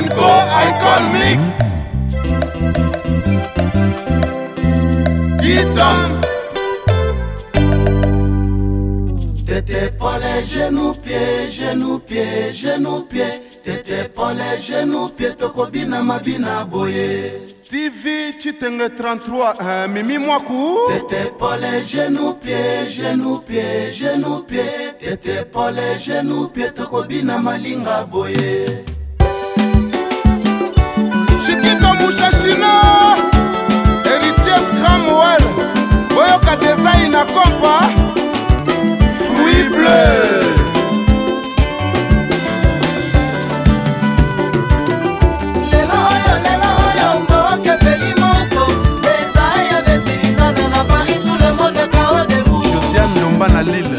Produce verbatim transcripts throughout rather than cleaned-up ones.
Kenko Icon Mix. Guidance. T'étais pas les genoux pieds, genoux pieds, genoux pieds. T'étais pas les genoux pieds, tokobina mabina boye. T V Chitenge trente-trois, euh, Mimi Mwaku. T'étais pas les genoux pieds, genoux pieds, genoux pieds. T'étais pas les genoux pieds, tokobina malinga boye. Chiquito Mushashina, Héritier Scramwell, Boyoka Design à compa. Fruit bleu. Josiane Nomba na Lille.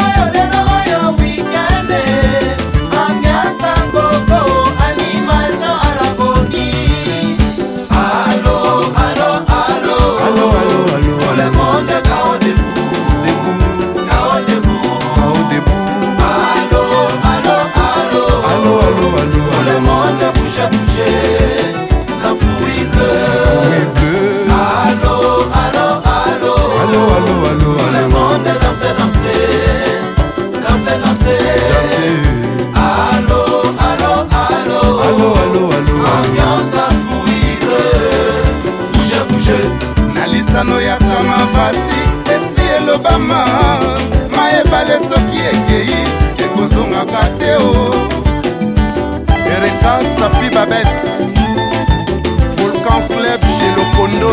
Nalisano ya kama vasi esi elobama maebale soki ekei ekozongaka te o. Erika Safi Babette Volcan Club chez Lokondo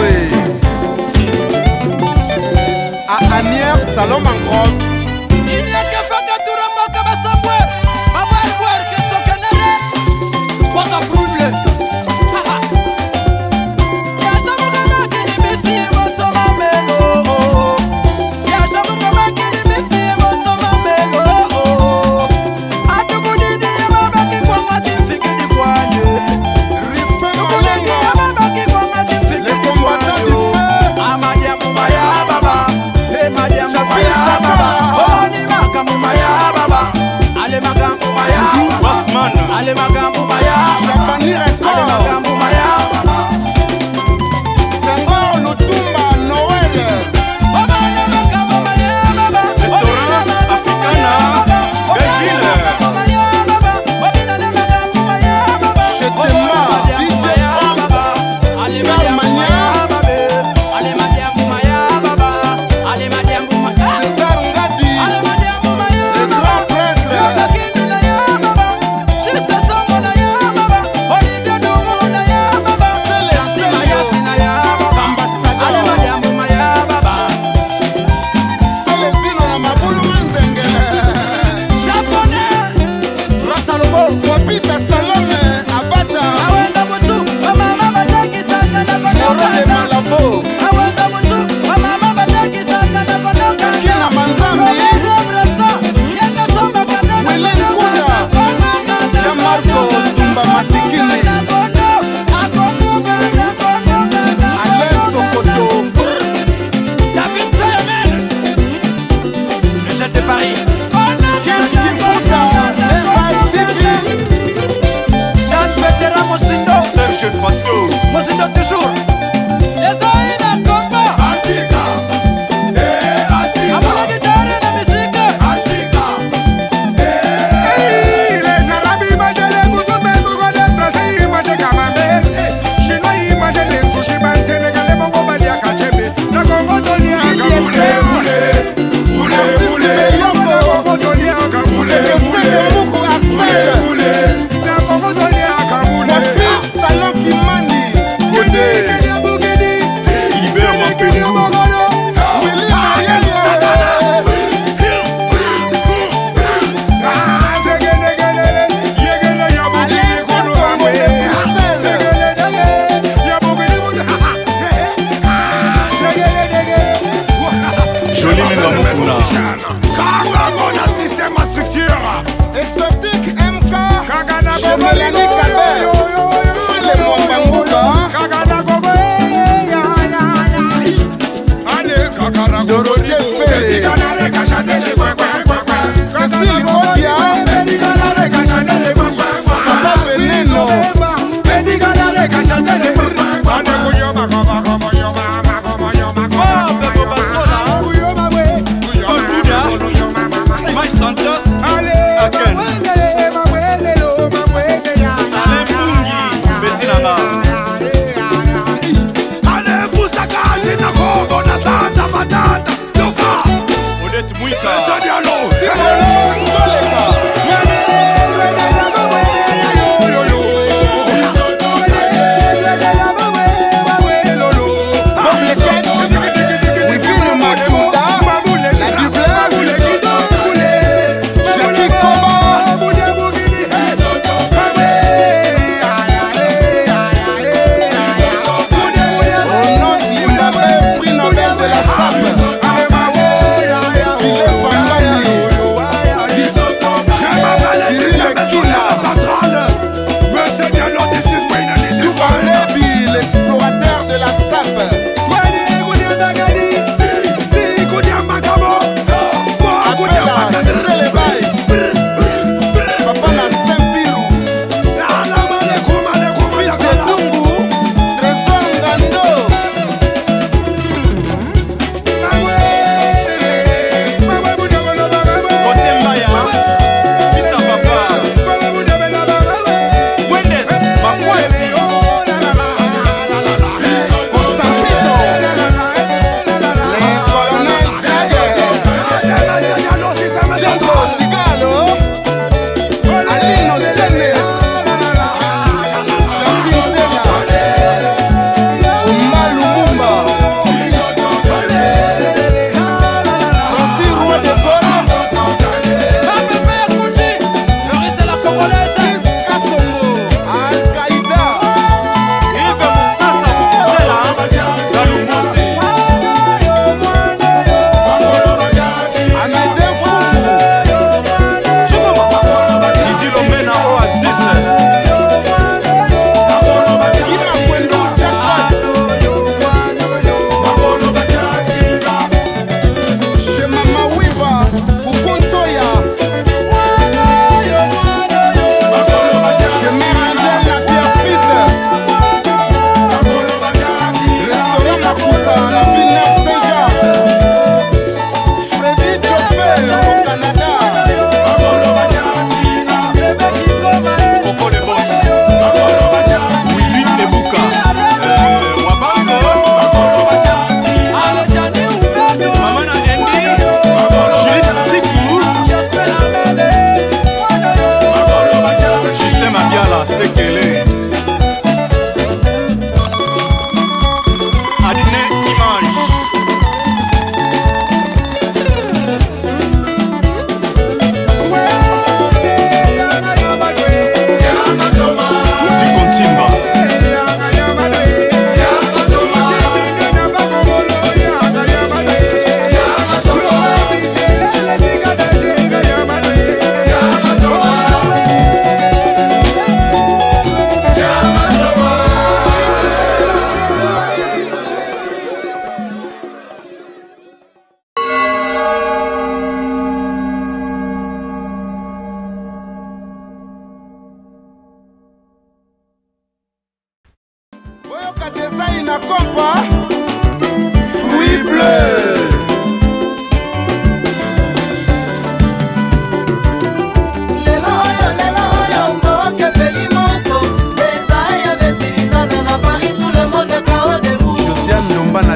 à Anières Salon Mangrove. Ale magambo maya Chabani record Senghor Lutumba Noël Restaurant Africana Belleville Chetema D J Star Mania César Ngadi Le grand prêtre Cécile Odia, Papa Veneno.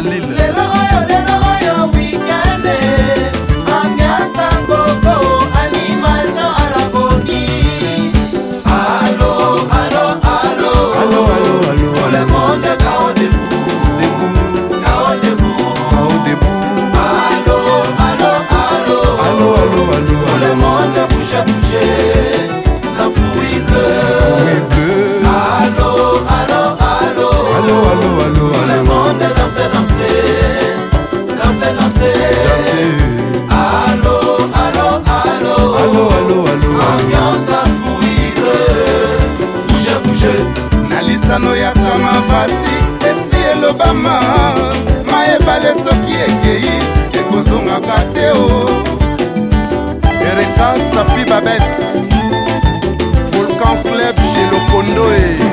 Lille. Lelo oyo, lelo oyo, weekend. Ambiance à gogo, animation à la bonnie. Allô, allô, allô. Allô, allô, allô. Tout le monde K O debout. Debout. K O debout. K O debout. Allô, allô, allô. Allô, allô, allô. Tout le monde bouge, bouge. La fouille bleue. Oui, bleu. Allô, allô, allô. Allô, allô, allô, Tout le allô. monde danse, danse. Danse, danse. Danser. Allô, allô, allô. Allô, allô, allô. Ambiance à fouille bleue. Bouge, bouge. Nalisano ya kama vasi esi elobama mayebale soki ekei ekozongaka te o Erika Safi Babette Volcan Club chez Lokondo e